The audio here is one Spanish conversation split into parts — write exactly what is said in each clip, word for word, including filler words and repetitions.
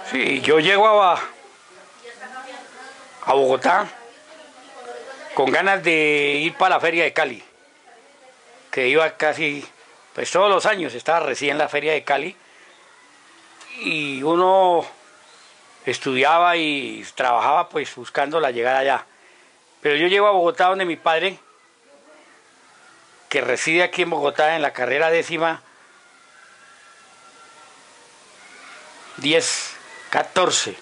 Sí, yo llego a, a Bogotá con ganas de ir para la feria de Cali, que iba casi, pues todos los años, estaba recién en la feria de Cali, y uno estudiaba y trabajaba pues buscando la llegada allá. Pero yo llego a Bogotá donde mi padre, que reside aquí en Bogotá en la carrera décima diez catorce,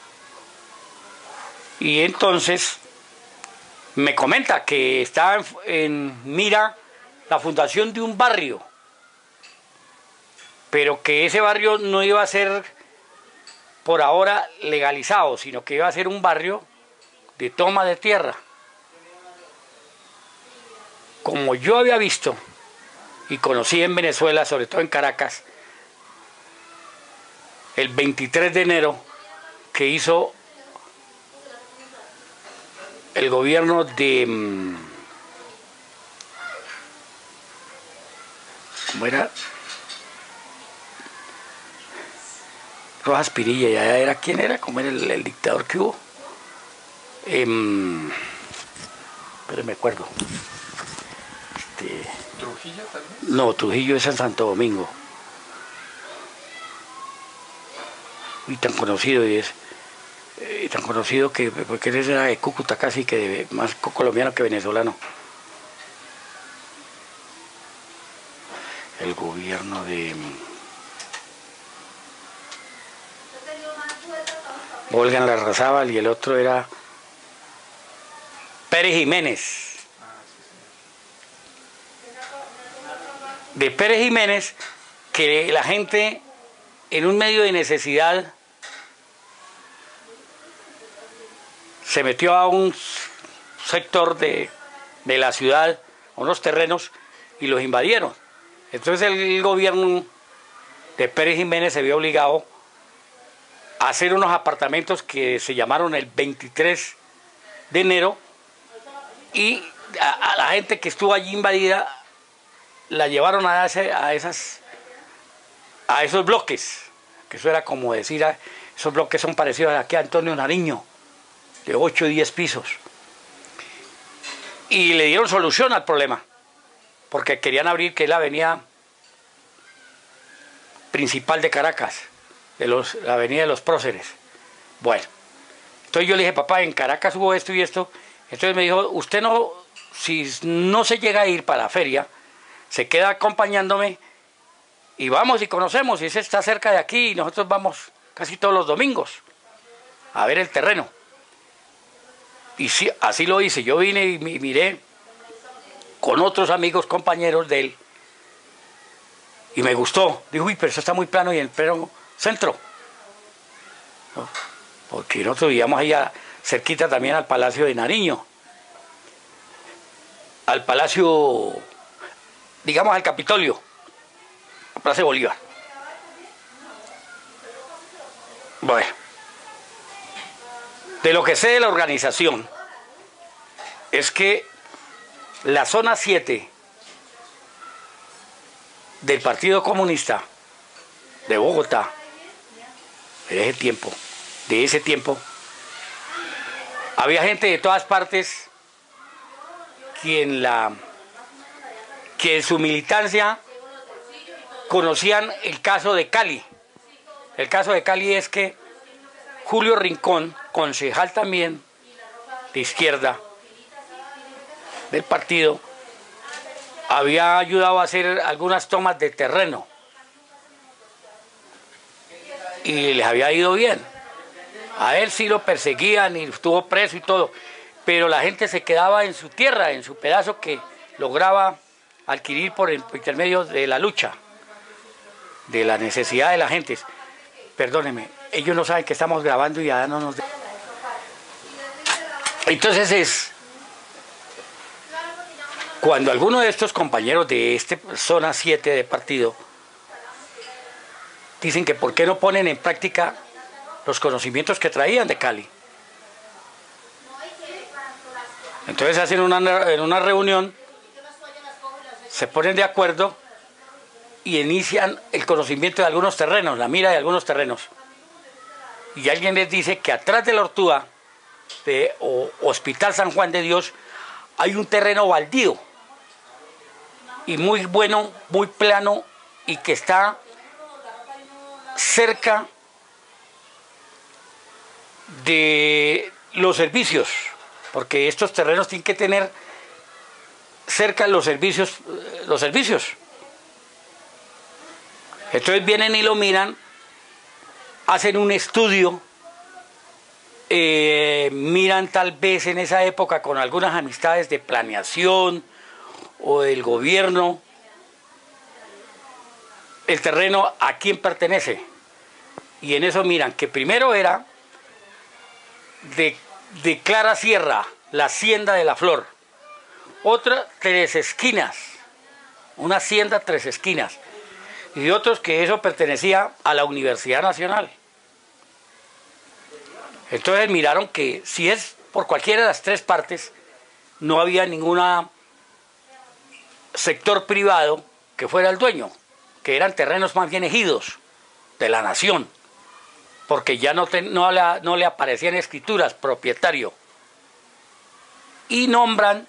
y entonces me comenta que estaba en, en mira la fundación de un barrio, pero que ese barrio no iba a ser por ahora legalizado, sino que iba a ser un barrio de toma de tierra. Como yo había visto y conocí en Venezuela, sobre todo en Caracas, el veintitrés de enero que hizo el gobierno de... ¿Cómo era? Rojas Pinilla, ya era, ¿quién era? ¿Cómo era el, el dictador que hubo? Eh, pero me acuerdo. Este, ¿Trujillo también? no, Trujillo es en Santo Domingo. Y tan conocido y es eh, tan conocido que porque él era de Cúcuta casi, que de, más colombiano que venezolano. El gobierno de Olga Larrazábal, y el otro era Pérez Jiménez. De Pérez Jiménez, que la gente en un medio de necesidad se metió a un sector de, de la ciudad, a unos terrenos, y los invadieron. Entonces el gobierno de Pérez Jiménez se vio obligado a hacer unos apartamentos que se llamaron el veintitrés de enero, y a, a la gente que estuvo allí invadida la llevaron a, ese, a, esas, a esos bloques, que eso era como decir, a, esos bloques son parecidos a aquí a Antonio Nariño, de ocho o diez pisos. Y le dieron solución al problema, porque querían abrir, que es la avenida principal de Caracas, de los, la avenida de los Próceres. Bueno, entonces yo le dije, papá, en Caracas hubo esto y esto. Entonces me dijo, usted no, si no se llega a ir para la feria, se queda acompañándome y vamos y conocemos, y ese está cerca de aquí, y nosotros vamos casi todos los domingos a ver el terreno. Y sí, así lo hice. Yo vine y miré con otros amigos, compañeros de él, y me gustó. Dijo, uy, pero eso está muy plano y en el pleno centro, ¿no? Porque nosotros vivíamos allá cerquita también al Palacio de Nariño, al Palacio, digamos al Capitolio, a Plaza de Bolívar. Bueno, de lo que sé de la organización es que la zona siete del Partido Comunista de Bogotá, de ese tiempo, de ese tiempo, había gente de todas partes quien la que en su militancia conocían el caso de Cali. El caso de Cali es que Julio Rincón, concejal también de izquierda del partido, había ayudado a hacer algunas tomas de terreno y les había ido bien. A él sí lo perseguían y estuvo preso y todo, pero la gente se quedaba en su tierra, en su pedazo que lograba adquirir por el intermedio de la lucha, de la necesidad de la gente. Perdónenme, ellos no saben que estamos grabando y ya no nos... Entonces es cuando alguno de estos compañeros de esta zona siete de partido dicen que por qué no ponen en práctica los conocimientos que traían de Cali. Entonces hacen una, en una reunión, se ponen de acuerdo y inician el conocimiento de algunos terrenos, la mira de algunos terrenos. y alguien les dice que atrás de la Ortúa, de o, Hospital San Juan de Dios, hay un terreno baldío y muy bueno, muy plano, y que está cerca de los servicios, porque estos terrenos tienen que tener cerca los servicios, los servicios. Entonces vienen y lo miran, hacen un estudio, eh, miran tal vez en esa época con algunas amistades de planeación o del gobierno, el terreno a quién pertenece. Y en eso miran que primero era de, de Clara Sierra, la hacienda de la Flor. Otra, Tres Esquinas, una hacienda Tres Esquinas. Y otros que eso pertenecía a la Universidad Nacional. Entonces miraron que si es por cualquiera de las tres partes, no había ningún sector privado que fuera el dueño, que eran terrenos más bien ejidos de la nación, porque ya no, te, no, le, no le aparecían escrituras propietario. Y nombran,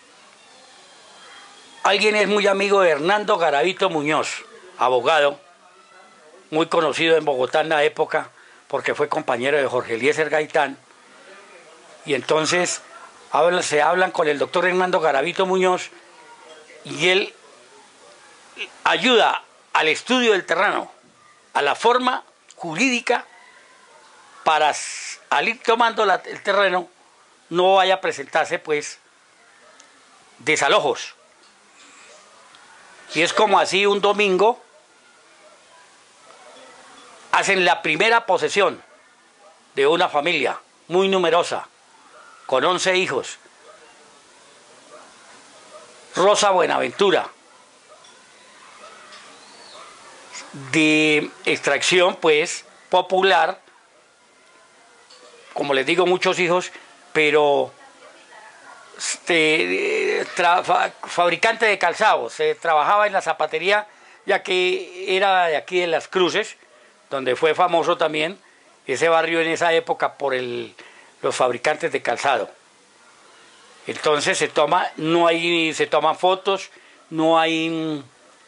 alguien es muy amigo de Hernando Garavito Muñoz, abogado, muy conocido en Bogotá en la época, porque fue compañero de Jorge Eliezer Gaitán, y entonces hablan, se hablan con el doctor Hernando Garavito Muñoz, y él ayuda al estudio del terreno, a la forma jurídica, para al ir tomando la, el terreno, no vaya a presentarse pues desalojos. Y es como así un domingo hacen la primera posesión de una familia muy numerosa, con once hijos. Rosa Buenaventura, de extracción pues popular, como les digo, muchos hijos, pero este, tra, fabricante de calzados, se trabajaba en la zapatería, ya que era de aquí de Las Cruces, donde fue famoso también ese barrio en esa época por el, los fabricantes de calzado. Entonces se toma, no hay, se toman fotos, no hay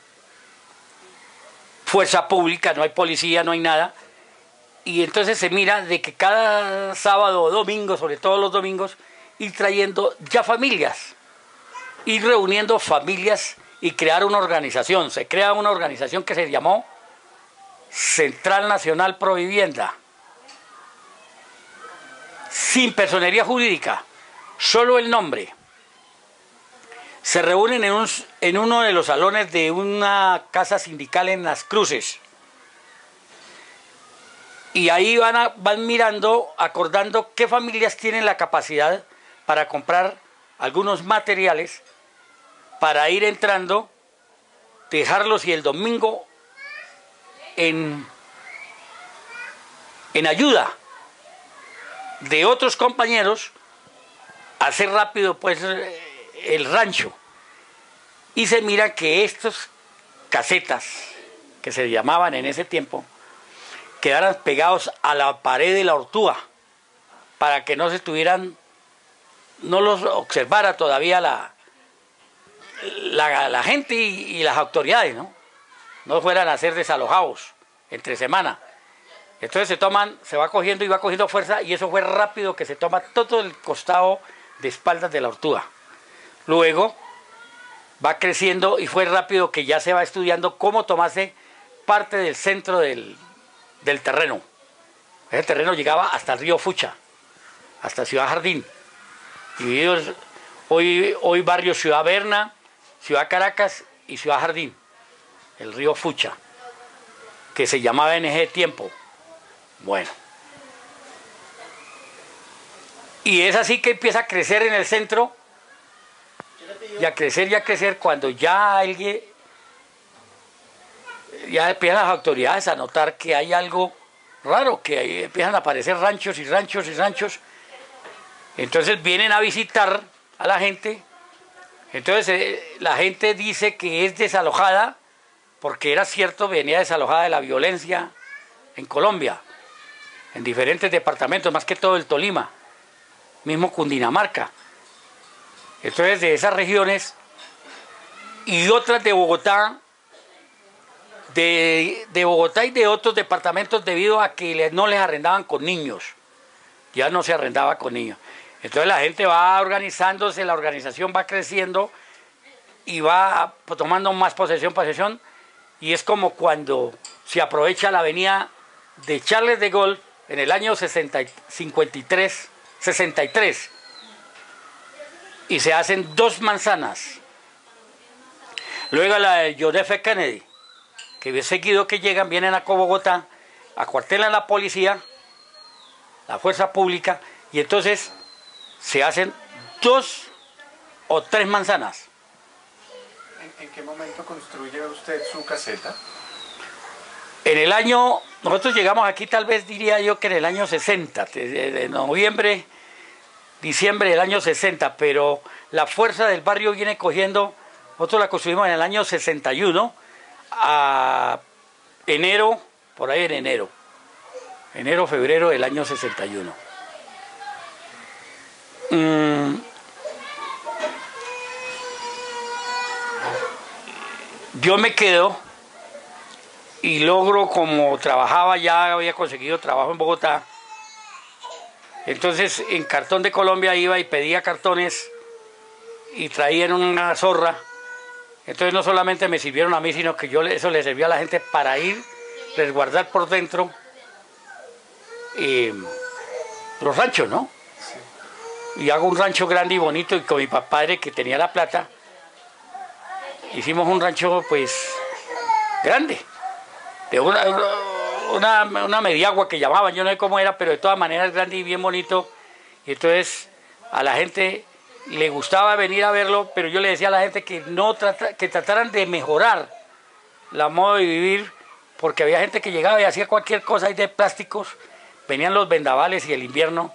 fuerza pública, no hay policía, no hay nada, y entonces se mira de que cada sábado o domingo, sobre todo los domingos, ir trayendo ya familias, ir reuniendo familias y crear una organización. Se crea una organización que se llamó Central Nacional Provivienda, sin personería jurídica, solo el nombre. Se reúnen en, un, en uno de los salones de una casa sindical en Las Cruces, y ahí van, a, van mirando, acordando qué familias tienen la capacidad para comprar algunos materiales para ir entrando, dejarlos y el domingo en, en ayuda de otros compañeros hacer rápido pues el rancho. Y se mira que estos casetas, que se llamaban en ese tiempo, quedaran pegados a la pared de la Ortúa, para que no se tuvieran, no los observara todavía la, la, la gente y, y las autoridades, ¿no? No fueran a ser desalojados entre semana. Entonces se toman, se va cogiendo y va cogiendo fuerza, y eso fue rápido, que se toma todo el costado de espaldas de la Ortúa. Luego va creciendo y fue rápido que ya se va estudiando cómo tomarse parte del centro del, del terreno. Ese terreno llegaba hasta el río Fucha, hasta Ciudad Jardín. Divididos hoy, hoy barrio Ciudad Berna, Ciudad Caracas y Ciudad Jardín. El río Fucha, que se llamaba en ese tiempo. Bueno. Y es así que empieza a crecer en el centro, y a crecer y a crecer, cuando ya alguien, ya empiezan las autoridades a notar que hay algo raro, que ahí empiezan a aparecer ranchos y ranchos y ranchos. Entonces vienen a visitar a la gente. Entonces eh, la gente dice que es desalojada, porque era cierto, venía desalojada de la violencia en Colombia. en diferentes departamentos, más que todo el Tolima, mismo Cundinamarca. Entonces de esas regiones y otras de Bogotá, de, de Bogotá y de otros departamentos debido a que les, no les arrendaban con niños, ya no se arrendaba con niños. Entonces la gente va organizándose, la organización va creciendo y va tomando más posesión, posesión, y es como cuando se aprovecha la avenida de Charles de Gaulle en el año sesenta, cincuenta y tres, sesenta y tres, y se hacen dos manzanas. Luego la de John F. Kennedy, que seguido que llegan, vienen a Bogotá, acuartelan la policía, la fuerza pública, y entonces se hacen dos o tres manzanas. ¿En, en qué momento construye usted su caseta? En el año, nosotros llegamos aquí tal vez diría yo que en el año sesenta, de, de noviembre, diciembre del año sesenta, pero la fuerza del barrio viene cogiendo, nosotros la construimos en el año sesenta y uno, a enero, por ahí en enero, enero, febrero del año sesenta y uno. Mm. Yo me quedo y logro, como trabajaba, ya había conseguido trabajo en Bogotá, entonces en Cartón de Colombia iba y pedía cartones y traían una zorra. Entonces no solamente me sirvieron a mí, sino que yo eso le servía a la gente para ir, resguardar por dentro eh, los ranchos, ¿no? Sí. Y hago un rancho grande y bonito, y con mi padre, que tenía la plata, hicimos un rancho pues grande, de una, una, una mediagua que llamaban, yo no sé cómo era, pero de todas maneras grande y bien bonito. Y entonces a la gente le gustaba venir a verlo, pero yo le decía a la gente que no trata, que trataran de mejorar la modo de vivir, porque había gente que llegaba y hacía cualquier cosa ahí de plásticos, venían los vendavales y el invierno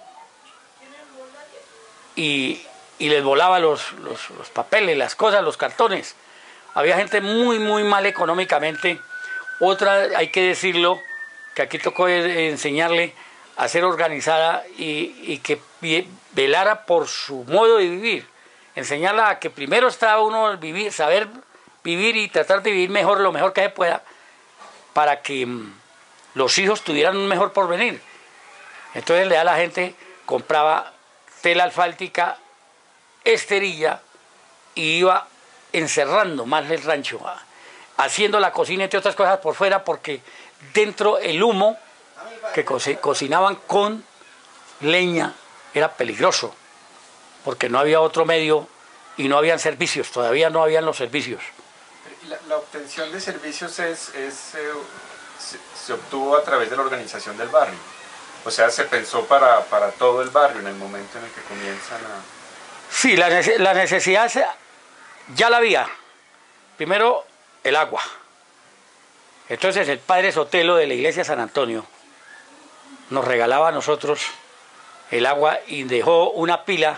y, y les volaba los, los, los papeles, las cosas, los cartones. Había gente muy muy mal económicamente. Otra, hay que decirlo, que aquí tocó enseñarle a ser organizada y, y que velara por su modo de vivir, enseñarla a que primero estaba uno vivir, saber vivir y tratar de vivir mejor, lo mejor que se pueda, para que mmm, los hijos tuvieran un mejor porvenir. Entonces le da a la gente, compraba tela asfáltica, esterilla, y iba encerrando más el rancho, haciendo la cocina entre otras cosas por fuera, porque dentro el humo que co cocinaban con leña era peligroso, porque no había otro medio y no habían servicios, todavía no habían los servicios. La, la obtención de servicios es, es, eh, se, se obtuvo a través de la organización del barrio, o sea, se pensó para, para todo el barrio en el momento en el que comienzan a... Sí, la, la necesidad ya la había. Primero, el agua. Entonces el padre Sotelo de la iglesia San Antonio nos regalaba a nosotros el agua y dejó una pila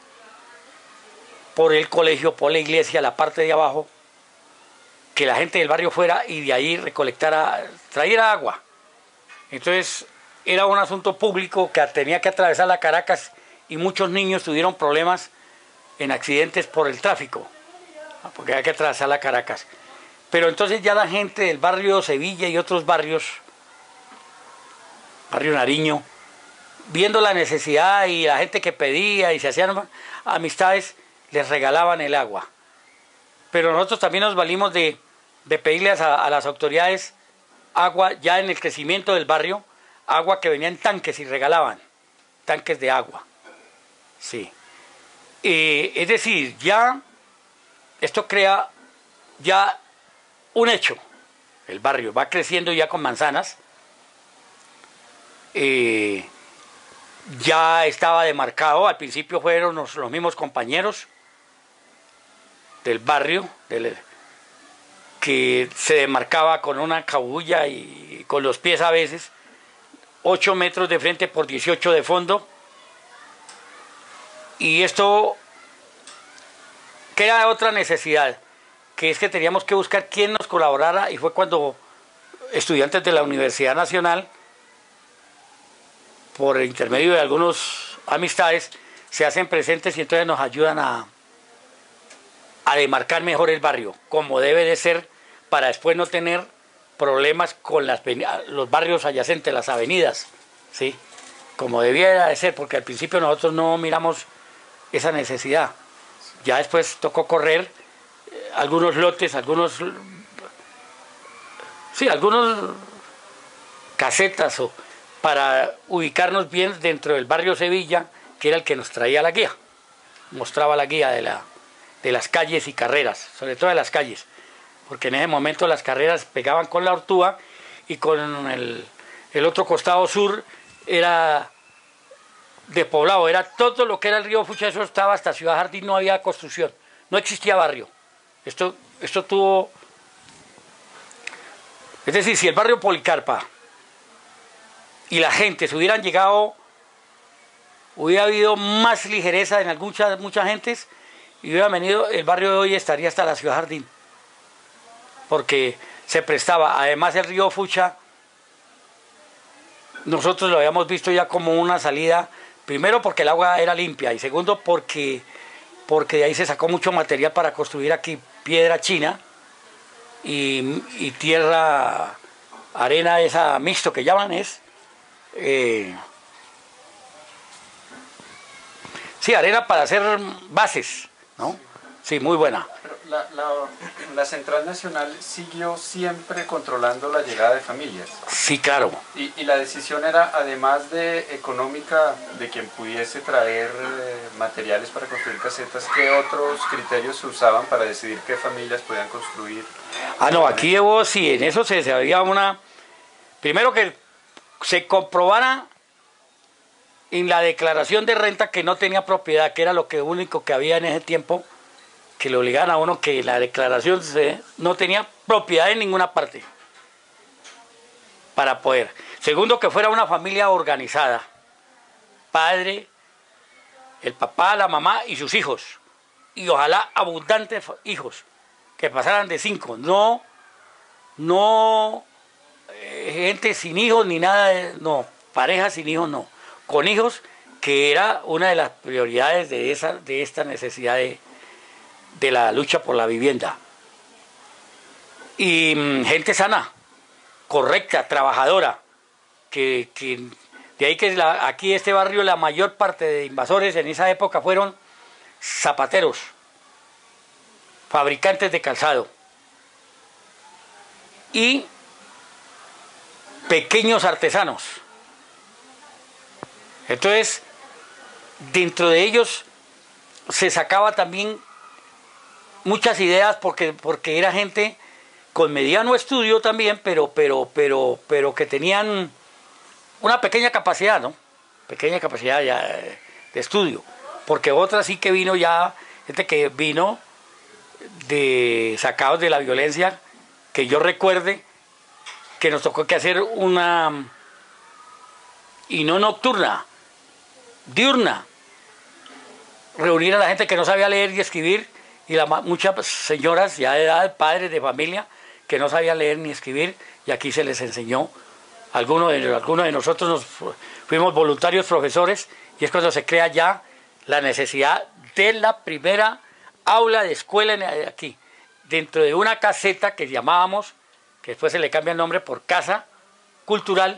por el colegio, por la iglesia, la parte de abajo, que la gente del barrio fuera y de ahí recolectara, trayera agua. Entonces era un asunto público que tenía que atravesar la Caracas y muchos niños tuvieron problemas en accidentes por el tráfico, porque había que atravesar la Caracas. Pero entonces ya la gente del barrio Sevilla y otros barrios, barrio Nariño, viendo la necesidad y la gente que pedía y se hacían amistades, les regalaban el agua. Pero nosotros también nos valimos de, de pedirles a, a las autoridades agua ya en el crecimiento del barrio, agua que venía en tanques y regalaban, tanques de agua. Sí. Eh, es decir, ya esto crea ya un hecho. El barrio va creciendo ya con manzanas. Eh, ya estaba demarcado, al principio fueron los, los mismos compañeros del barrio, del, que se demarcaba con una cabulla y con los pies a veces, ocho metros de frente por dieciocho de fondo. Y esto crea otra necesidad, que es que teníamos que buscar quién nos colaborara, y fue cuando estudiantes de la Universidad Nacional por intermedio de algunas amistades, se hacen presentes y entonces nos ayudan a, a demarcar mejor el barrio, como debe de ser, para después no tener problemas con las, los barrios adyacentes, las avenidas, ¿sí? Como debiera de ser, porque al principio nosotros no miramos esa necesidad. Ya después tocó correr eh, algunos lotes, algunos, sí, algunos casetas o, para ubicarnos bien dentro del barrio Sevilla, que era el que nos traía la guía, mostraba la guía de, la, de las calles y carreras, sobre todo de las calles, porque en ese momento las carreras pegaban con la Ortúa y con el, el otro costado sur era despoblado, era todo lo que era el río Fucha, eso estaba hasta Ciudad Jardín, no había construcción, no existía barrio. Esto, esto tuvo, es decir, si el barrio Policarpa y la gente se hubieran llegado, hubiera habido más ligereza en muchas, muchas gentes y hubiera venido, el barrio de hoy estaría hasta la Ciudad Jardín, porque se prestaba, además el río Fucha, nosotros lo habíamos visto ya como una salida, primero porque el agua era limpia y segundo porque, porque de ahí se sacó mucho material para construir aquí piedra china y, y tierra, arena esa mixto que llaman es, eh, sí, arena para hacer bases, ¿no? Sí, muy buena. Pero la, la, la Central Nacional siguió siempre controlando la llegada de familias. Sí, claro. Y, y la decisión era, además de económica, de quien pudiese traer eh, materiales para construir casetas, ¿qué otros criterios se usaban para decidir qué familias podían construir? Ah, no, aquí hubo, sí, en eso se, se había una... Primero que se comprobara en la declaración de renta que no tenía propiedad, que era lo que único que había en ese tiempo, que le obligaban a uno que la declaración se, no tenía propiedad en ninguna parte para poder. Segundo, que fuera una familia organizada, padre, el papá, la mamá y sus hijos, y ojalá abundantes hijos, que pasaran de cinco, no, no eh, gente sin hijos ni nada, de, no, parejas sin hijos no, con hijos, que era una de las prioridades de, esa, de esta necesidad de de la lucha por la vivienda. Y mmm, gente sana, correcta, trabajadora, que, que de ahí que la, aquí este barrio la mayor parte de invasores en esa época fueron zapateros, fabricantes de calzado y pequeños artesanos. Entonces, dentro de ellos se sacaba también muchas ideas porque, porque era gente con mediano estudio también, pero, pero, pero, pero que tenían una pequeña capacidad, ¿no? Pequeña capacidad ya de estudio. Porque otra sí que vino ya, gente que vino de sacados de la violencia, que yo recuerde que nos tocó que hacer una, y no nocturna, diurna, reunir a la gente que no sabía leer y escribir, y la, muchas señoras ya de edad, padres de familia, que no sabían leer ni escribir, y aquí se les enseñó. Algunos de, algunos de nosotros nos fuimos voluntarios profesores, y es cuando se crea ya la necesidad de la primera aula de escuela aquí, dentro de una caseta que llamábamos, que después se le cambia el nombre por Casa Cultural,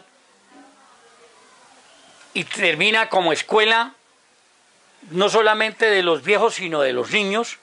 y termina como escuela no solamente de los viejos, sino de los niños,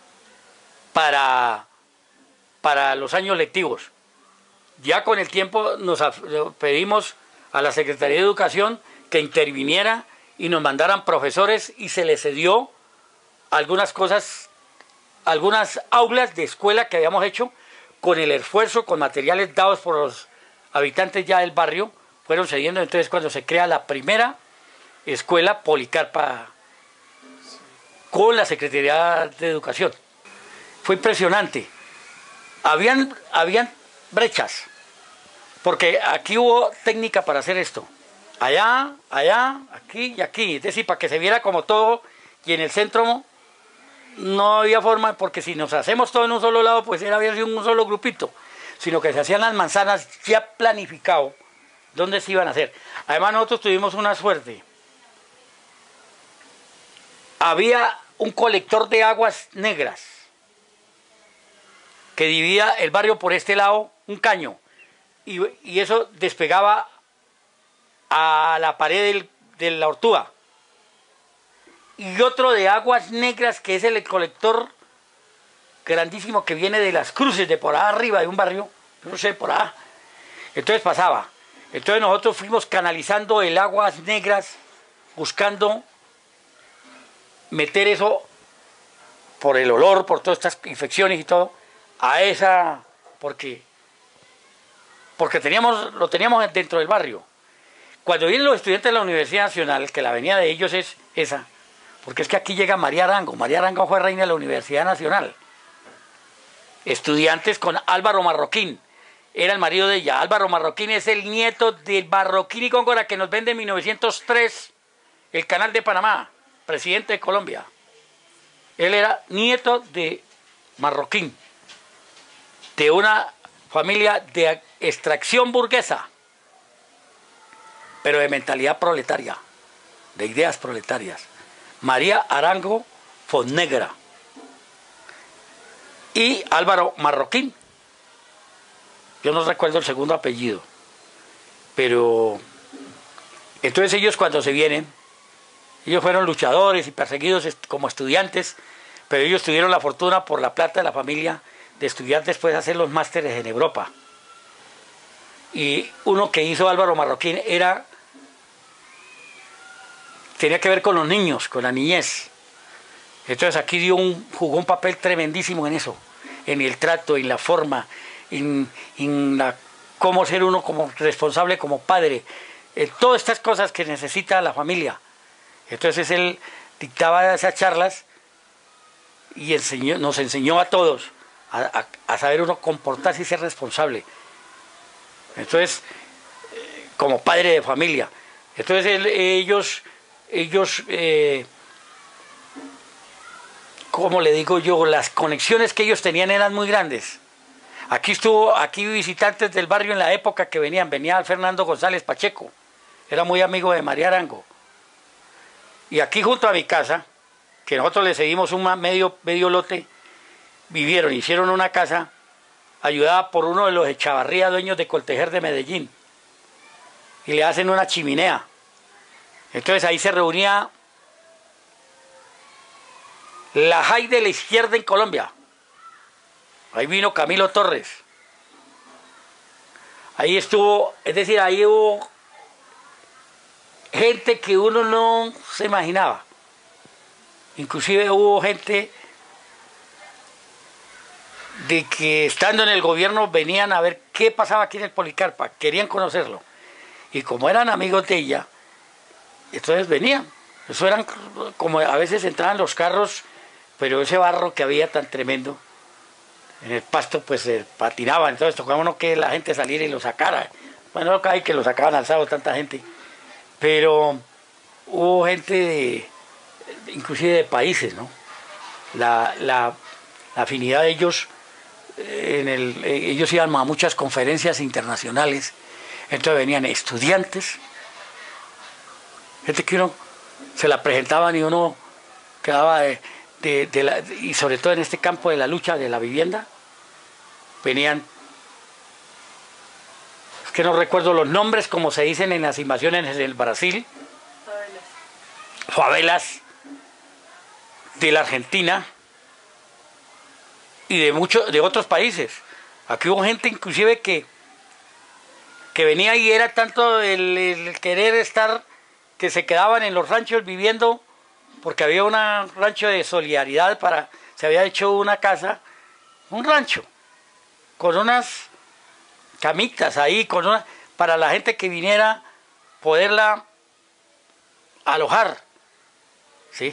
para, para los años lectivos. Ya con el tiempo nos pedimos a la Secretaría de Educación que interviniera y nos mandaran profesores, y se les cedió algunas cosas, algunas aulas de escuela que habíamos hecho con el esfuerzo, con materiales dados por los habitantes ya del barrio, fueron cediendo. Entonces cuando se crea la primera escuela Policarpa con la Secretaría de Educación. Fue impresionante. Habían, habían brechas, porque aquí hubo técnica para hacer esto. Allá, allá, aquí y aquí. Es decir, para que se viera como todo, y en el centro no había forma, porque si nos hacemos todo en un solo lado, pues era había sido un solo grupito, sino que se hacían las manzanas ya planificado dónde se iban a hacer. Además nosotros tuvimos una suerte. Había un colector de aguas negras que dividía el barrio por este lado, un caño, y, y eso despegaba a la pared del, de la Ortúa. Y otro de aguas negras, que es el colector grandísimo que viene de las cruces, de por allá arriba de un barrio, no sé, por allá. Entonces pasaba. Entonces nosotros fuimos canalizando el aguas negras, buscando meter eso por el olor, por todas estas infecciones y todo, a esa, porque, porque teníamos, lo teníamos dentro del barrio. Cuando vienen los estudiantes de la Universidad Nacional, que la avenida de ellos es esa, porque es que aquí llega María Arango. María Arango fue reina de la Universidad Nacional. Estudiantes con Álvaro Marroquín, era el marido de ella. Álvaro Marroquín es el nieto de Marroquín y Góngora, que nos vende en mil novecientos tres el Canal de Panamá, presidente de Colombia. Él era nieto de Marroquín, de una familia de extracción burguesa, pero de mentalidad proletaria, de ideas proletarias. María Arango Fonnegra y Álvaro Marroquín. Yo no recuerdo el segundo apellido, pero entonces ellos cuando se vienen, ellos fueron luchadores y perseguidos como estudiantes, pero ellos tuvieron la fortuna por la plata de la familia de estudiar después hacer los másteres en Europa. Y uno que hizo Álvaro Marroquín era, tenía que ver con los niños, con la niñez. Entonces aquí dio un, jugó un papel tremendísimo en eso, en el trato, en la forma, en, en la, cómo ser uno como responsable, como padre, en todas estas cosas que necesita la familia. Entonces él dictaba esas charlas y enseñó, nos enseñó a todos a, a, a saber uno comportarse y ser responsable. Entonces, eh, como padre de familia. Entonces él, ellos, ellos eh, ¿cómo le digo yo? Las conexiones que ellos tenían eran muy grandes. Aquí estuvo, aquí visitantes del barrio en la época que venían, venía Fernando González Pacheco, era muy amigo de María Arango. Y aquí junto a mi casa, que nosotros le cedimos un medio, medio lote, vivieron, hicieron una casa ayudada por uno de los Echavarría, dueños de Coltejer de Medellín, y le hacen una chimenea. Entonces ahí se reunía la J A I de la izquierda en Colombia. Ahí vino Camilo Torres. Ahí estuvo, es decir, ahí hubo gente que uno no se imaginaba. Inclusive hubo gente de que estando en el gobierno venían a ver qué pasaba aquí en el Policarpa, querían conocerlo. Y como eran amigos de ella, entonces venían. Eso eran como a veces entraban los carros, pero ese barro que había tan tremendo en el pasto pues se patinaba, entonces tocaba uno que la gente saliera y lo sacara. Bueno, no hay que lo sacaban alzado tanta gente, pero hubo gente de, inclusive de países, ¿no? La, la, la afinidad de ellos, en el, ellos iban a muchas conferencias internacionales, entonces venían estudiantes, gente que uno se la presentaban y uno quedaba de, de, de la, y sobre todo en este campo de la lucha de la vivienda, venían, es que no recuerdo los nombres como se dicen en las invasiones en el Brasil, favelas, favelas de la Argentina y de muchos de otros países. Aquí hubo gente inclusive que que venía y era tanto el, el querer estar que se quedaban en los ranchos viviendo, porque había un rancho de solidaridad, para se había hecho una casa, un rancho con unas camitas ahí, con una, para la gente que viniera poderla alojar, ¿sí?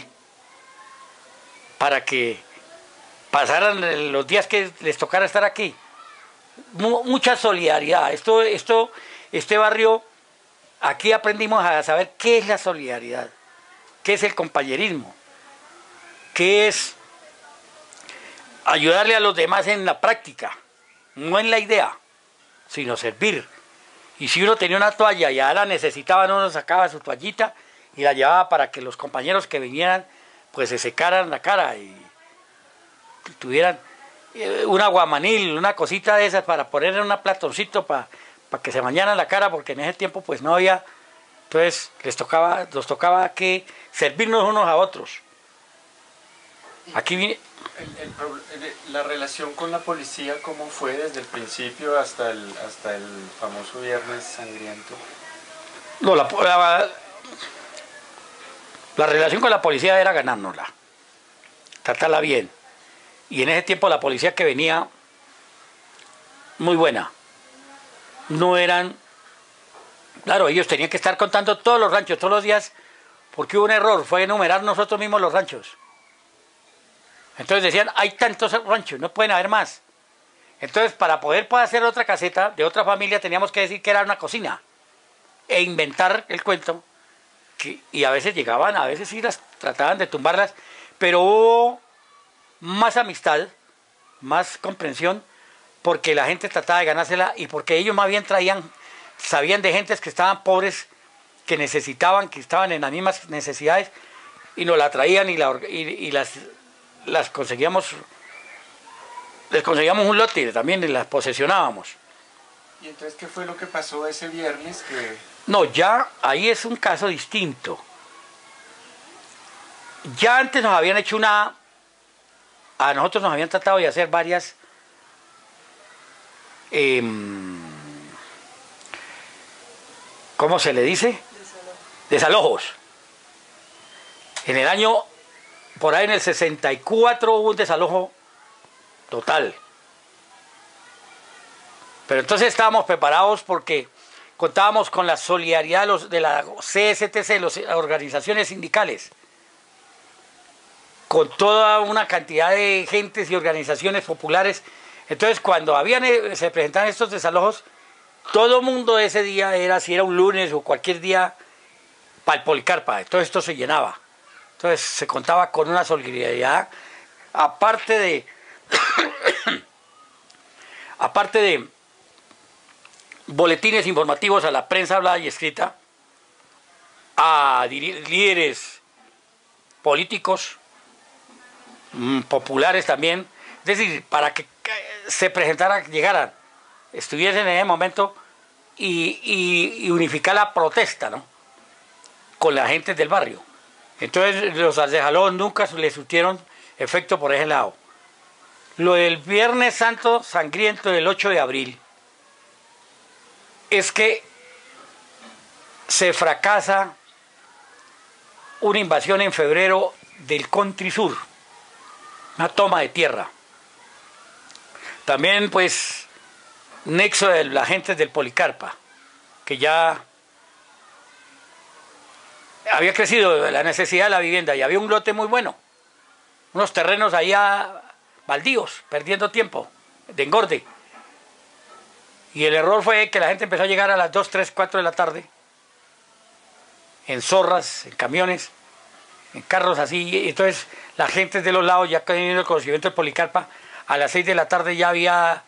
Para que pasaran los días que les tocara estar aquí. Mucha solidaridad. Esto, esto, este barrio, aquí aprendimos a saber qué es la solidaridad, qué es el compañerismo, qué es ayudarle a los demás en la práctica, no en la idea, sino servir. Y si uno tenía una toalla y ya la necesitaban, uno sacaba su toallita y la llevaba para que los compañeros que vinieran pues se secaran la cara y tuvieran un aguamanil, una cosita de esas para poner en un platoncito para pa que se bañaran la cara, porque en ese tiempo pues no había, entonces les tocaba, nos tocaba que servirnos unos a otros. Aquí viene... El, el, el, la relación con la policía, ¿cómo fue desde el principio hasta el, hasta el famoso Viernes Sangriento? No, la, la, la relación con la policía era ganárnosla, tratarla bien. Y en ese tiempo la policía que venía, muy buena. No eran... Claro, ellos tenían que estar contando todos los ranchos, todos los días, porque hubo un error, fue enumerar nosotros mismos los ranchos. Entonces decían, hay tantos ranchos, no pueden haber más. Entonces, para poder, poder hacer otra caseta de otra familia, teníamos que decir que era una cocina. E inventar el cuento. Que, y a veces llegaban, a veces sí las trataban de tumbarlas, pero hubo más amistad, más comprensión, porque la gente trataba de ganársela y porque ellos más bien traían, sabían de gentes que estaban pobres, que necesitaban, que estaban en las mismas necesidades, y nos la traían y, la, y, y las... las conseguíamos, les conseguíamos un lote y también las posesionábamos. ¿Y entonces qué fue lo que pasó ese viernes? Que... No, ya ahí es un caso distinto. Ya antes nos habían hecho una, a nosotros nos habían tratado de hacer varias, eh, ¿cómo se le dice? Desalojos. Desalojos. En el año... Por ahí en el sesenta y cuatro hubo un desalojo total. Pero entonces estábamos preparados porque contábamos con la solidaridad de, los, de la C S T C, las organizaciones sindicales, con toda una cantidad de gentes y organizaciones populares. Entonces cuando habían, se presentaban estos desalojos, todo el mundo ese día era, si era un lunes o cualquier día, para el Policarpa. Todo esto se llenaba. Entonces se contaba con una solidaridad, aparte de, aparte de boletines informativos a la prensa hablada y escrita, a líderes políticos, populares también, es decir, para que se presentaran, llegaran, estuviesen en ese momento y, y, y unificar la protesta, ¿no?, con la gente del barrio. Entonces los desalojados nunca les surtieron efecto por ese lado. Lo del Viernes Santo Sangriento del ocho de abril es que se fracasa una invasión en febrero del Country Sur, una toma de tierra. También pues nexo de la gente del Policarpa, que ya había crecido la necesidad de la vivienda y había un lote muy bueno, unos terrenos allá baldíos, perdiendo tiempo, de engorde. Y el error fue que la gente empezó a llegar a las dos, tres, cuatro de la tarde, en zorras, en camiones, en carros así, y entonces la gente de los lados, ya teniendo el conocimiento del Policarpa, a las seis de la tarde ya había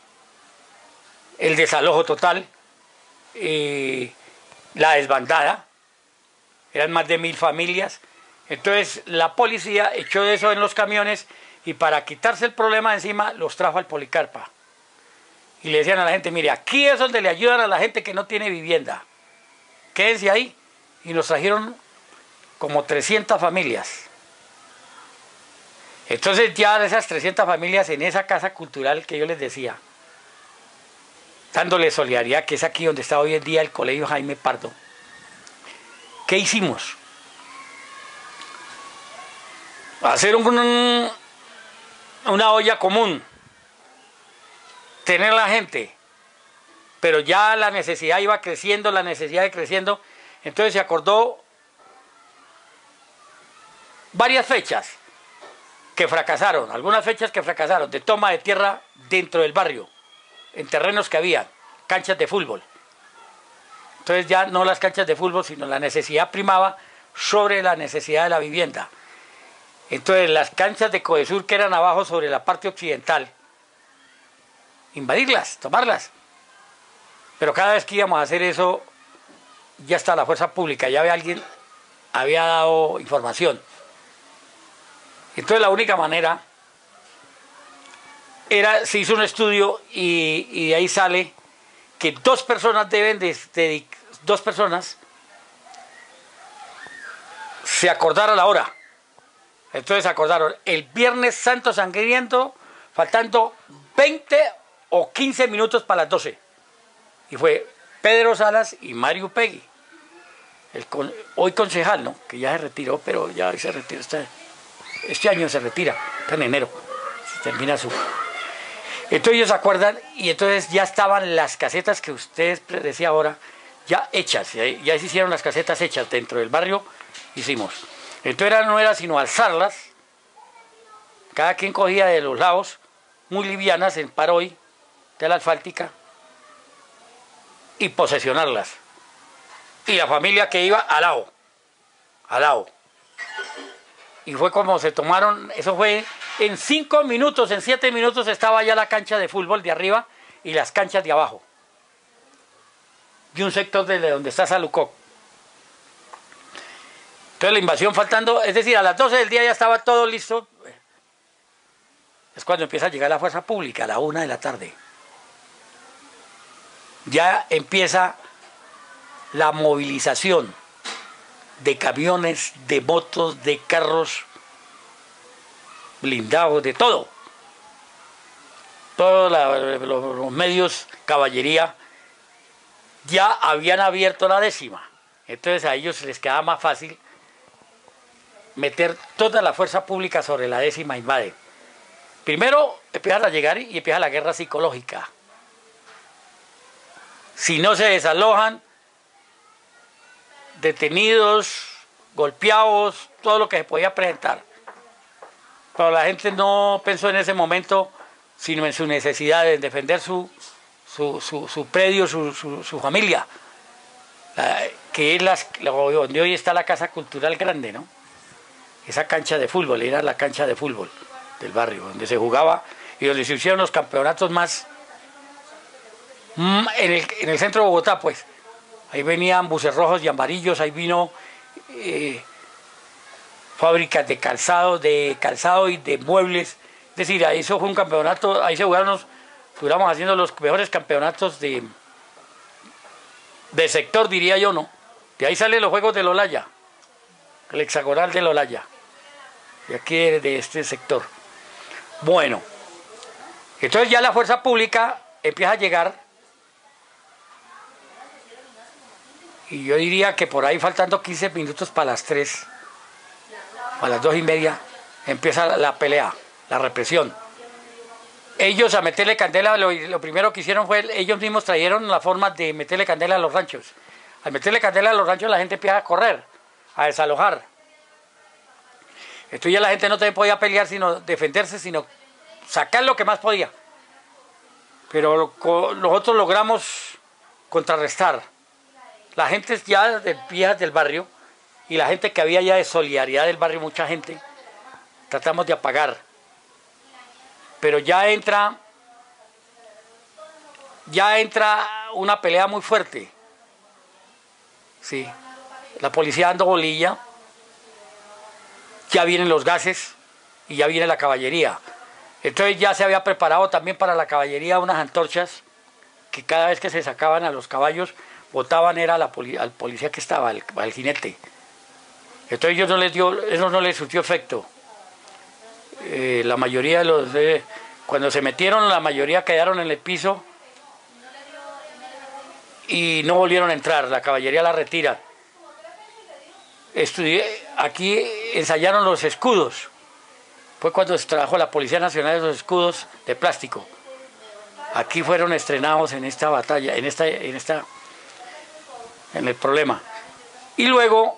el desalojo total, eh, la desbandada. Eran más de mil familias. Entonces la policía echó eso en los camiones y para quitarse el problema de encima los trajo al Policarpa. Y le decían a la gente, mire, aquí es donde le ayudan a la gente que no tiene vivienda. Quédense ahí. Y nos trajeron como trescientas familias. Entonces ya de esas trescientas familias en esa casa cultural que yo les decía, dándole solidaridad, que es aquí donde está hoy en día el Colegio Jaime Pardo, ¿qué hicimos? Hacer un, un, una olla común, tener la gente, pero ya la necesidad iba creciendo, la necesidad iba creciendo, entonces se acordó varias fechas que fracasaron, algunas fechas que fracasaron, de toma de tierra dentro del barrio, en terrenos que había, canchas de fútbol. Entonces ya no las canchas de fútbol, sino la necesidad primaba sobre la necesidad de la vivienda. Entonces las canchas de Codesur que eran abajo sobre la parte occidental, invadirlas, tomarlas. pero cada vez que íbamos a hacer eso, ya está la fuerza pública, ya había alguien, había dado información. Entonces la única manera era, se hizo un estudio y, y de ahí sale que dos personas deben de, de dos personas se acordaron la hora. Entonces acordaron el Viernes Santo Sangriento, faltando veinte o quince minutos para las doce. Y fue Pedro Salas y Mario Peggy, el con, hoy concejal, ¿no? Que ya se retiró, pero ya se retiró. Este, este año se retira, está en enero, se termina su... Entonces ellos se acuerdan y entonces ya estaban las casetas que ustedes decía ahora, ya hechas, ya, ya se hicieron las casetas hechas dentro del barrio, hicimos. Entonces era, no era sino alzarlas, cada quien cogía de los lados, muy livianas en Paroy, de la asfáltica, y posesionarlas. Y la familia que iba al lado, al lado. Y fue como se tomaron, eso fue en cinco minutos, en siete minutos estaba ya la cancha de fútbol de arriba y las canchas de abajo. Y un sector de donde está Salucó. Entonces la invasión faltando, es decir, a las doce del día ya estaba todo listo. Es cuando empieza a llegar la fuerza pública, a la una de la tarde. Ya empieza la movilización de camiones, de motos, de carros blindados, de todo. Todos la, los, los medios, caballería, ya habían abierto la décima. Entonces a ellos les quedaba más fácil meter toda la fuerza pública sobre la décima invade. Primero empiezan a llegar y empieza la guerra psicológica. Si no se desalojan, detenidos, golpeados, todo lo que se podía presentar. Pero la gente no pensó en ese momento, sino en su necesidad de defender su, su, su, su predio, su, su, su familia, la, que es las, donde hoy está la Casa Cultural Grande, ¿no? Esa cancha de fútbol, era la cancha de fútbol del barrio, donde se jugaba y donde se hicieron los campeonatos más en el, en el centro de Bogotá, pues. Ahí venían buses rojos y amarillos, ahí vino eh, fábricas de calzado, de calzado y de muebles. Es decir, ahí eso fue un campeonato, ahí se jugaron los, duramos haciendo los mejores campeonatos de, de sector, diría yo, ¿no? De ahí salen los Juegos del Olaya, el hexagonal del Olaya, de aquí de, de este sector. Bueno, entonces ya la fuerza pública empieza a llegar. Y yo diría que por ahí faltando quince minutos para las tres, a las dos y media, empieza la, la pelea, la represión. Ellos a meterle candela, lo, lo primero que hicieron fue, ellos mismos trajeron la forma de meterle candela a los ranchos. Al meterle candela a los ranchos la gente empieza a correr, a desalojar. Entonces ya la gente no podía pelear, sino defenderse, sino sacar lo que más podía. Pero nosotros logramos contrarrestar. La gente ya de viejas del barrio y la gente que había ya de solidaridad del barrio, mucha gente, tratamos de apagar. Pero ya entra, ya entra una pelea muy fuerte. Sí, la policía dando bolilla, ya vienen los gases y ya viene la caballería. Entonces ya se había preparado también para la caballería unas antorchas que cada vez que se sacaban a los caballos, votaban era la poli al policía que estaba, al, al jinete. Entonces ellos no les dio, eso no les surtió efecto. Eh, la mayoría de los, eh, cuando se metieron, la mayoría quedaron en el piso y no volvieron a entrar, la caballería la retira. Estudié, aquí ensayaron los escudos. Fue cuando se trajo la Policía Nacional de los escudos de plástico. Aquí fueron estrenados en esta batalla, en esta, en esta en el problema. Y luego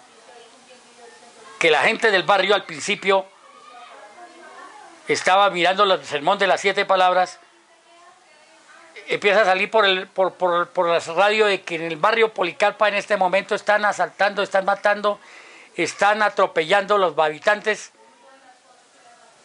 que la gente del barrio al principio estaba mirando el sermón de las siete palabras, empieza a salir por el por, por, por las radios de que en el barrio Policarpa en este momento están asaltando, están matando, están atropellando los habitantes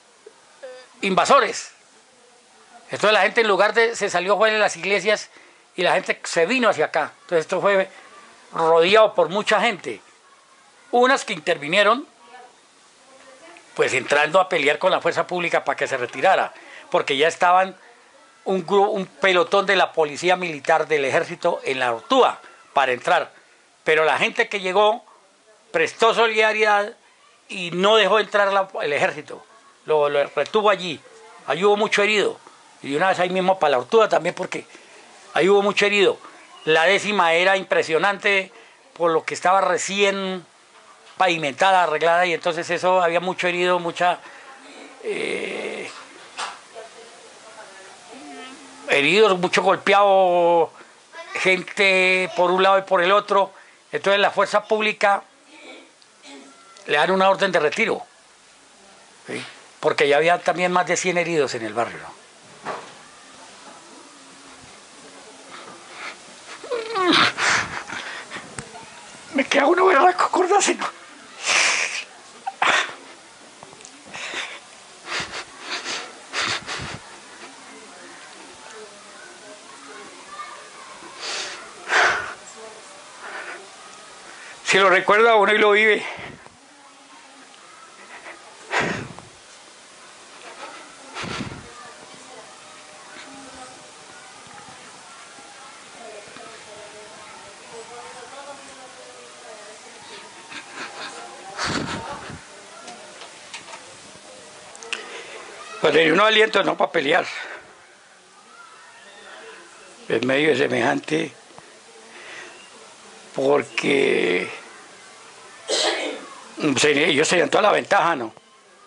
invasores. Entonces la gente en lugar de se salió fuera de las iglesias y la gente se vino hacia acá. Entonces esto fue rodeado por mucha gente. Unas que intervinieron, pues entrando a pelear con la fuerza pública para que se retirara, porque ya estaban un, un pelotón de la policía militar del ejército en la Ortúa para entrar. Pero la gente que llegó prestó solidaridad y no dejó entrar la, el ejército, lo, lo retuvo allí. Ahí hubo mucho herido, y de una vez ahí mismo para la Ortúa también, porque ahí hubo mucho herido. La décima era impresionante por lo que estaba recién pavimentada, arreglada, y entonces eso había mucho herido, mucha eh, heridos, mucho golpeado, gente por un lado y por el otro. Entonces la fuerza pública le dan una orden de retiro, ¿sí? Porque ya había también más de cien heridos en el barrio, ¿no? Me queda uno berraco acordarse, ¿no? Si lo recuerda uno y lo vive. Pues tenía unos alientos no para pelear. En medio de semejante, porque ellos tenían toda la ventaja, ¿no?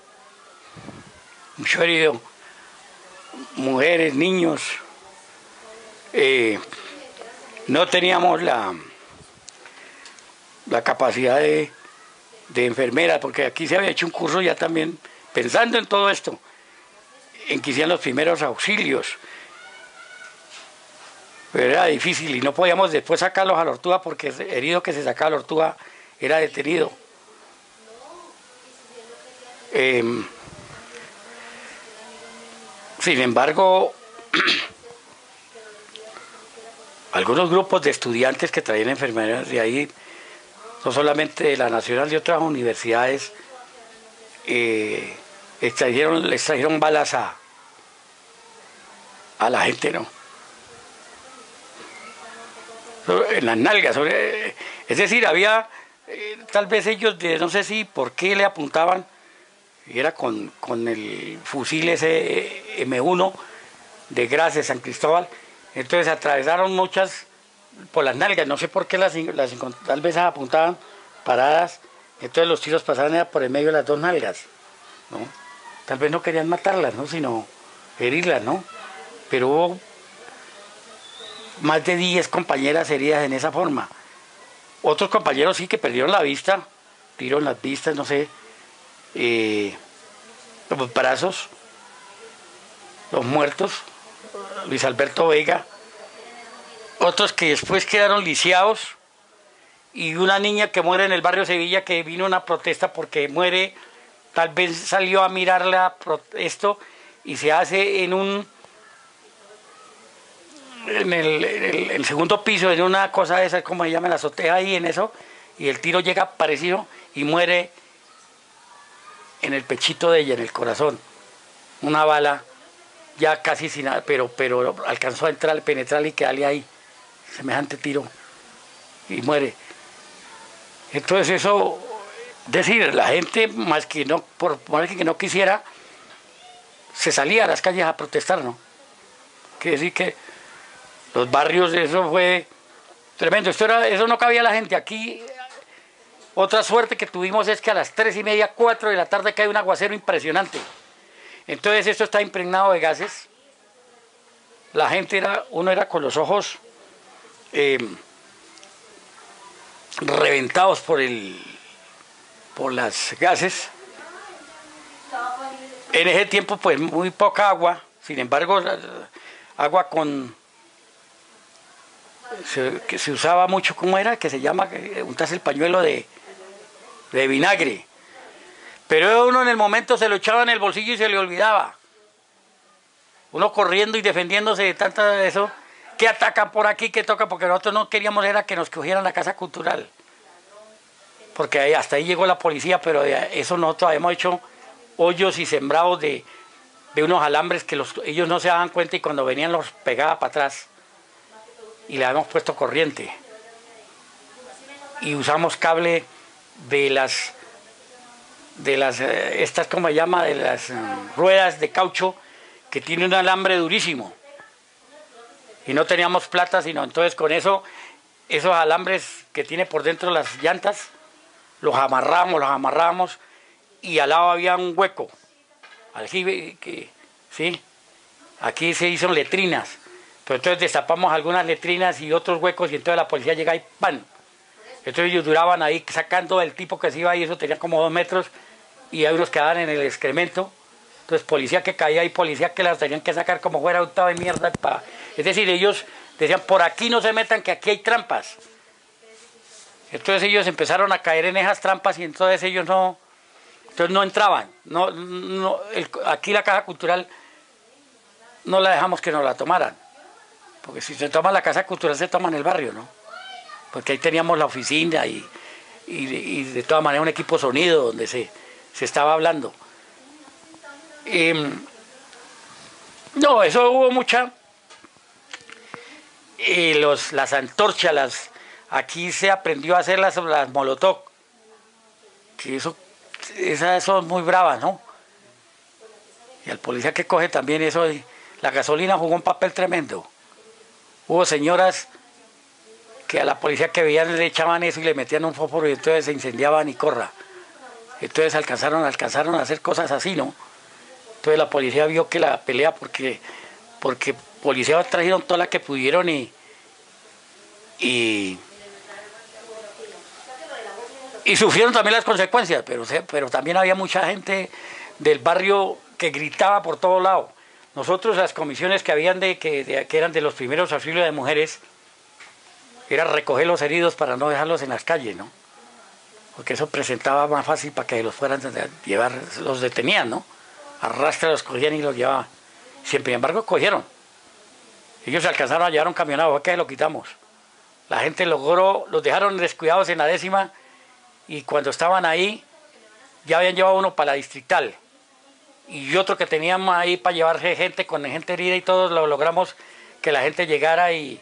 Mucho herido, mujeres, niños. Eh, no teníamos la, la capacidad de, de enfermera, porque aquí se había hecho un curso ya también, pensando en todo esto, en que hicieran los primeros auxilios. Pero era difícil y no podíamos después sacarlos a la Ortúa, porque el herido que se sacaba a la Ortúa era detenido. Eh, sin embargo, algunos grupos de estudiantes que traían enfermeras de ahí, no solamente de la Nacional, de otras universidades, eh, extrajeron, les trajeron balas a, a la gente, ¿no? En las nalgas, sobre, es decir, había, eh, tal vez ellos, de, no sé si por qué le apuntaban, y era con, con el fusil ese eme uno de Gras de San Cristóbal. Entonces atravesaron muchas por las nalgas, no sé por qué las, las tal vez apuntaban paradas, entonces los tiros pasaban por el medio de las dos nalgas, ¿no? Tal vez no querían matarlas, ¿no? Sino herirlas, ¿no? Pero hubo más de diez compañeras heridas en esa forma. Otros compañeros sí que perdieron la vista, tiraron las vistas, no sé, eh, los brazos, los muertos, Luis Alberto Vega, otros que después quedaron lisiados, y una niña que muere en el barrio Sevilla, que vino a una protesta porque muere, tal vez salió a mirar la esto y se hace en un en el, en el, el segundo piso, en una cosa de esas, como se llama, la azotea ahí en eso, y el tiro llega parecido y muere en el pechito de ella, en el corazón, una bala ya casi sin nada, pero, pero alcanzó a entrar, penetrar y quedarle ahí, semejante tiro, y muere. Entonces eso, decir, la gente más que no, por más que no quisiera, se salía a las calles a protestar, ¿no? Quiere decir que los barrios, eso fue tremendo. Esto era, eso no cabía la gente. Aquí, otra suerte que tuvimos es que a las tres y media, cuatro de la tarde cae un aguacero impresionante. Entonces esto está impregnado de gases. La gente era, uno era con los ojos eh, reventados por el, por las gases. En ese tiempo, pues muy poca agua. Sin embargo, agua con Se, que se usaba mucho, ¿cómo era? Que se llama, que untas el pañuelo de, de vinagre. Pero uno en el momento se lo echaba en el bolsillo y se le olvidaba. Uno corriendo y defendiéndose de tanta eso, que atacan por aquí, que tocan, porque nosotros no queríamos era que nos cogieran la casa cultural. Porque ahí, hasta ahí llegó la policía, pero eso nosotros habíamos hecho hoyos y sembrados de, de unos alambres que los, ellos no se daban cuenta y cuando venían los pegaba para atrás. Y le habíamos puesto corriente. Y usamos cable de las, de las, estas, ¿cómo se llama? De las um, ruedas de caucho que tiene un alambre durísimo. Y no teníamos plata, sino entonces con eso, esos alambres que tiene por dentro las llantas, los amarramos, los amarramos y al lado había un hueco. Aquí, que, ¿sí? Aquí se hizo letrinas, pero entonces destapamos algunas letrinas y otros huecos y entonces la policía llega y ¡pan! Entonces ellos duraban ahí sacando el tipo que se iba y eso tenía como dos metros y hay unos quedaban en el excremento. Entonces policía que caía y policía que las tenían que sacar como fuera un de mierda. Pa. Es decir, ellos decían, por aquí no se metan que aquí hay trampas. Entonces ellos empezaron a caer en esas trampas y entonces ellos no, entonces no entraban. No, no, el, aquí la Caja Cultural no la dejamos que nos la tomaran. Porque si se toma la Casa Cultural se toma en el barrio, ¿no? Porque ahí teníamos la oficina y, y, y de todas maneras un equipo sonido donde se, se estaba hablando. Eh, no, eso hubo mucha. Y los, las antorchas, las, aquí se aprendió a hacer las, las molotov. Que eso, esas son muy bravas, ¿no? Y al policía que coge también eso, la gasolina jugó un papel tremendo. Hubo señoras que a la policía que veían le echaban eso y le metían un fósforo y entonces se incendiaban y corra. Entonces alcanzaron, alcanzaron a hacer cosas así, ¿no? Entonces la policía vio que la pelea, porque, porque policías trajeron toda la que pudieron y, y, y sufrieron también las consecuencias, pero, pero también había mucha gente del barrio que gritaba por todos lados. Nosotros las comisiones que habían de que, de, que eran de los primeros auxilios de mujeres, era recoger los heridos para no dejarlos en las calles, ¿no? Porque eso presentaba más fácil para que los fueran a llevar, los detenían, ¿no? Arrastra, los cogían y los llevaban. Sin embargo, cogieron. Ellos se alcanzaron a llevar un camionado, fue que lo quitamos. La gente logró, los dejaron descuidados en la décima y cuando estaban ahí, ya habían llevado uno para la distrital. Y otro que teníamos ahí para llevarse gente con gente herida y todos lo logramos que la gente llegara y,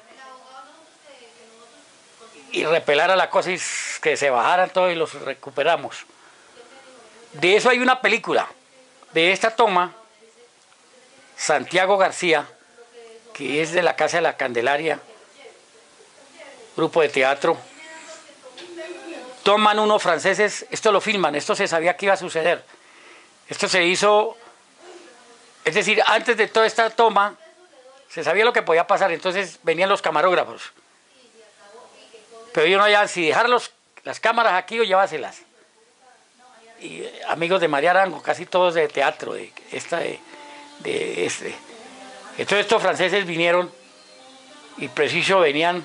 y repelara la cosa y que se bajaran todos y los recuperamos. De eso hay una película. De esta toma, Santiago García, que es de la Casa de la Candelaria, grupo de teatro, toman unos franceses, esto lo filman, esto se sabía que iba a suceder. Esto se hizo, es decir, antes de toda esta toma, se sabía lo que podía pasar, entonces venían los camarógrafos. Pero ellos no hallaban si dejar los, las cámaras aquí o llevárselas. Y amigos de María Arango, casi todos de teatro, de esta de, de este. Entonces estos franceses vinieron y preciso venían,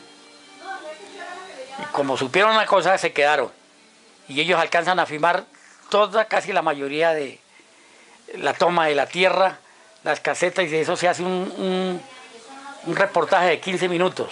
y como supieron una cosa, se quedaron. Y ellos alcanzan a filmar toda, casi la mayoría de la toma de la tierra, las casetas, y de eso se hace un, un, un reportaje de quince minutos.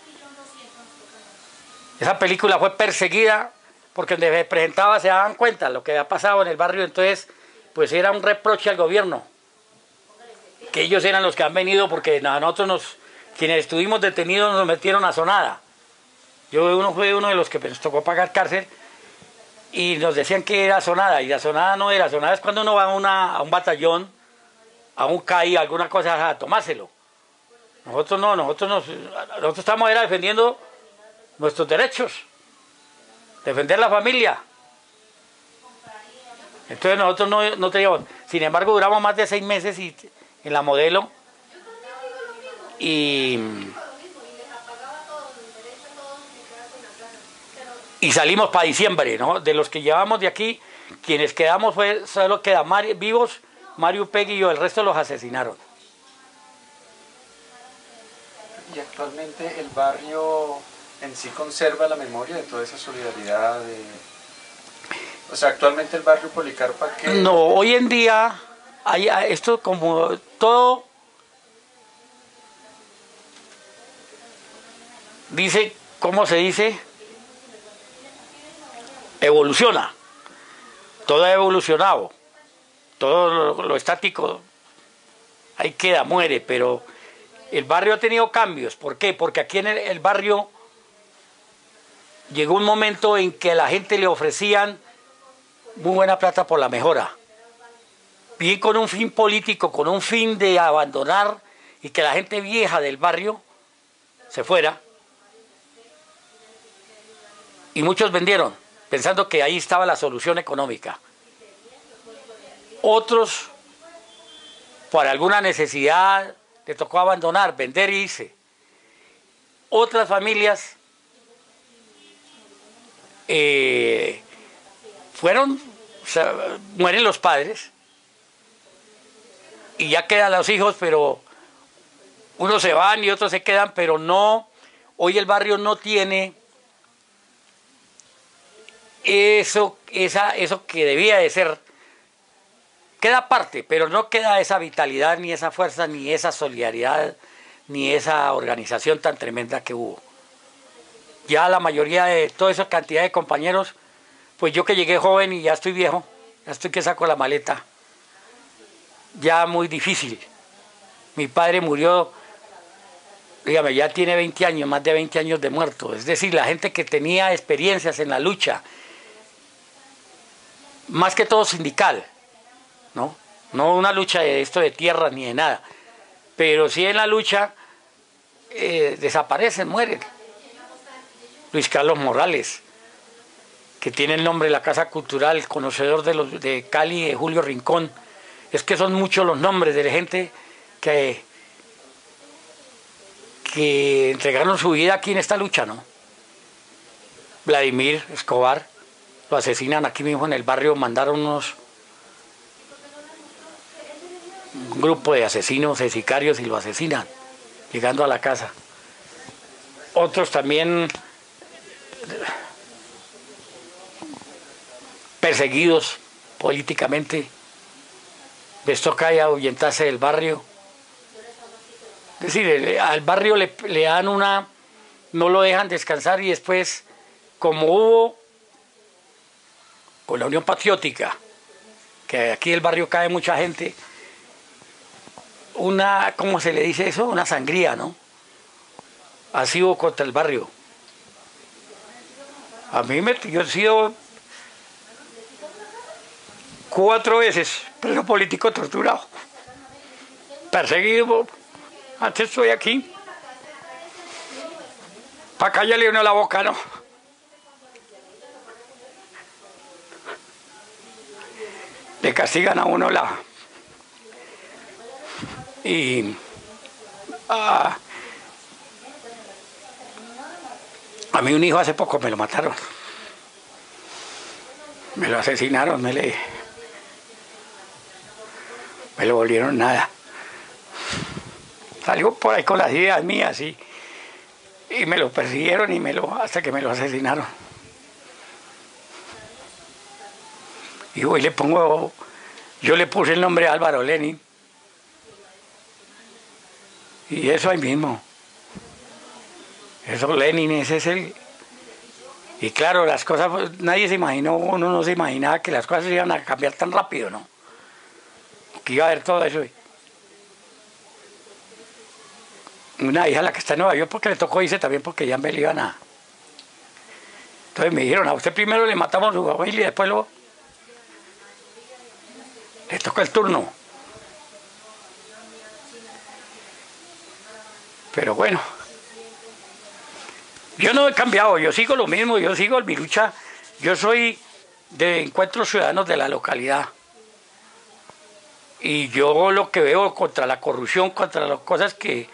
Esa película fue perseguida porque donde se presentaba se daban cuenta de lo que había pasado en el barrio, entonces pues era un reproche al gobierno, que ellos eran los que han venido, porque a nosotros, nos, quienes estuvimos detenidos, nos metieron a Sonada. Yo uno fue uno de los que nos tocó pagar cárcel y nos decían que era Sonada, y la Sonada no era. Sonada es cuando uno va a, una, a un batallón, a un C A I, alguna cosa, a tomárselo. Nosotros no, nosotros, nos, nosotros estamos era defendiendo nuestros derechos, defender la familia. Entonces nosotros no, no teníamos, sin embargo duramos más de seis meses y, en la Modelo y, y salimos para diciembre, ¿no? De los que llevamos de aquí, quienes quedamos fue solo quedan vivos Mario Pegui y yo, el resto los asesinaron. Y actualmente el barrio en sí conserva la memoria de toda esa solidaridad de... O sea, actualmente el barrio Policarpa, ¿qué? No, hoy en día hay esto como todo dice, ¿cómo se dice? Evoluciona. Todo ha evolucionado. Todo lo, lo estático ahí queda, muere, pero el barrio ha tenido cambios. ¿Por qué? Porque aquí en el, el barrio llegó un momento en que a la gente le ofrecían muy buena plata por la mejora. Bien con un fin político, con un fin de abandonar y que la gente vieja del barrio se fuera. Y muchos vendieron, pensando que ahí estaba la solución económica. Otros, por alguna necesidad, le tocó abandonar, vender y irse. Otras familias eh, fueron, o sea, mueren los padres y ya quedan los hijos, pero unos se van y otros se quedan, pero no, hoy el barrio no tiene eso, esa, eso que debía de ser. Queda parte, pero no queda esa vitalidad, ni esa fuerza, ni esa solidaridad, ni esa organización tan tremenda que hubo. Ya la mayoría de toda esa cantidad de compañeros, pues yo que llegué joven y ya estoy viejo, ya estoy que saco la maleta, ya muy difícil. Mi padre murió, dígame, ya tiene veinte años, más de veinte años de muerto. Es decir, la gente que tenía experiencias en la lucha, más que todo sindical, ¿no? No una lucha de esto de tierra ni de nada, pero sí en la lucha eh, desaparecen, mueren. Luis Carlos Morales, que tiene el nombre de la Casa Cultural, conocedor de, los, de Cali, de Julio Rincón. Es que son muchos los nombres de la gente que, que entregaron su vida aquí en esta lucha, ¿no? Vladimir Escobar, lo asesinan aquí mismo en el barrio, mandaron unos un grupo de asesinos, de sicarios, y lo asesinan, llegando a la casa. Otros también perseguidos políticamente, les toca ahuyentarse del barrio. Es decir, al barrio le, le dan una, no lo dejan descansar, y después, como hubo con la Unión Patriótica, que aquí el barrio cae mucha gente, una, ¿cómo se le dice eso? Una sangría, ¿no? Así hubo contra el barrio. A mí me, yo he sido cuatro veces preso político torturado, perseguido. Antes estoy aquí, para callarle uno la boca, ¿no? Le castigan a uno la... Y... Ah, a mí un hijo hace poco me lo mataron. Me lo asesinaron, me le... Me lo volvieron nada. Salió por ahí con las ideas mías y, y me lo persiguieron y me lo, hasta que me lo asesinaron. Y hoy le pongo, yo le puse el nombre Álvaro Lenin. Y eso ahí mismo. Eso Lenin, ese es el... Y claro, las cosas, pues, nadie se imaginó, uno no se imaginaba que las cosas iban a cambiar tan rápido, ¿no? Que iba a haber todo eso. Una hija, la que está en Nueva York, porque le tocó irse también, porque ya me le iban a... Entonces me dijeron, a usted primero le matamos a su familia y después lo... Le tocó el turno. Pero bueno, yo no he cambiado, yo sigo lo mismo, yo sigo en mi lucha. Yo soy de Encuentros Ciudadanos de la localidad. Y yo lo que veo contra la corrupción, contra las cosas que,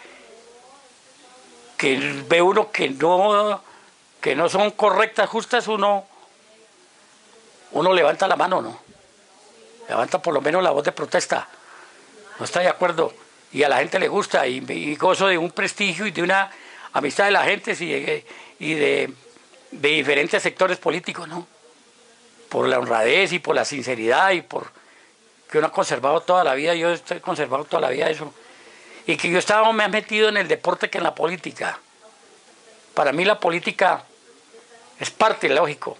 que ve uno que no, que no son correctas, justas, uno, uno levanta la mano, ¿no? Levanta por lo menos la voz de protesta. No está de acuerdo. Y a la gente le gusta, y, y gozo de un prestigio y de una amistad de la gente y de, y de, de diferentes sectores políticos, ¿no? Por la honradez y por la sinceridad y por que uno ha conservado toda la vida. Yo estoy conservado toda la vida eso. Y que yo estaba más metido en el deporte que en la política. Para mí la política es parte, lógico.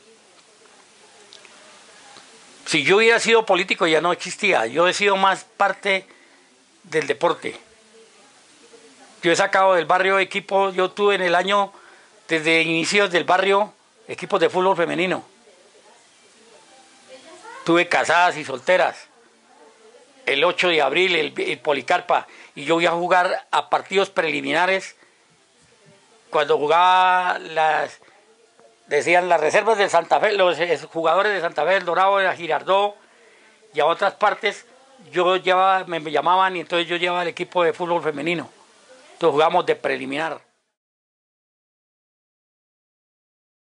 Si yo hubiera sido político ya no existía. Yo he sido más parte del deporte. Yo he sacado del barrio equipos, yo tuve en el año, desde inicios del barrio, equipos de fútbol femenino. Tuve casadas y solteras. El ocho de abril, el, el Policarpa. Y yo iba a jugar a partidos preliminares. Cuando jugaba las, decían las reservas del Santa Fe, los jugadores de Santa Fe, el Dorado, de Girardot y a otras partes, yo llevaba, me llamaban y entonces yo llevaba el equipo de fútbol femenino. Entonces jugamos de preliminar.